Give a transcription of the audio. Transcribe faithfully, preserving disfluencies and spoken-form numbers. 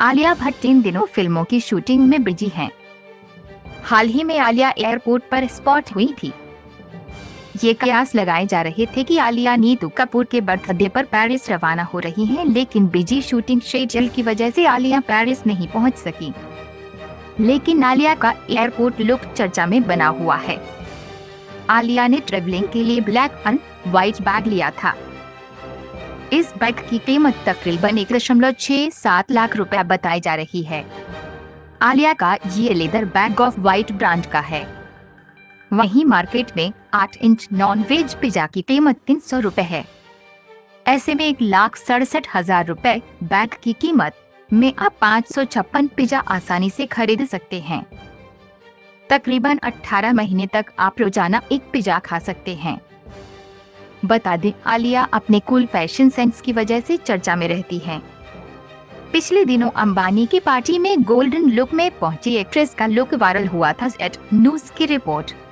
आलिया भट्ट इन दिनों फिल्मों की शूटिंग में बिजी हैं। हाल ही में आलिया एयरपोर्ट पर स्पॉट हुई थी। ये कयास लगाए जा रहे थे कि आलिया नीतू कपूर के बर्थडे पर पेरिस रवाना हो रही हैं, लेकिन बिजी शूटिंग शेड्यूल की वजह से आलिया पेरिस नहीं पहुंच सकी। लेकिन आलिया का एयरपोर्ट लुक चर्चा में बना हुआ है। आलिया ने ट्रेवलिंग के लिए ब्लैक एंड व्हाइट बैग लिया था। इस बैग की कीमत तकरीबन एक दशमलव छह सात लाख रुपए बताई जा रही है। आलिया का ये leather bag off white brand का है। वहीं मार्केट में आठ इंच नॉन-वेज पिज्जा की कीमत तीन सौ रुपए है। ऐसे में एक लाख सड़सठ हजार रुपए बैग की कीमत में आप पाँच सौ छप्पन पिज्जा आसानी से खरीद सकते हैं। तकरीबन अठारह महीने तक आप रोजाना एक पिज्जा खा सकते हैं। बता दें, आलिया अपने कूल फैशन सेंस की वजह से चर्चा में रहती हैं। पिछले दिनों अंबानी की पार्टी में गोल्डन लुक में पहुंची एक्ट्रेस का लुक वायरल हुआ था। न्यूज़ की रिपोर्ट।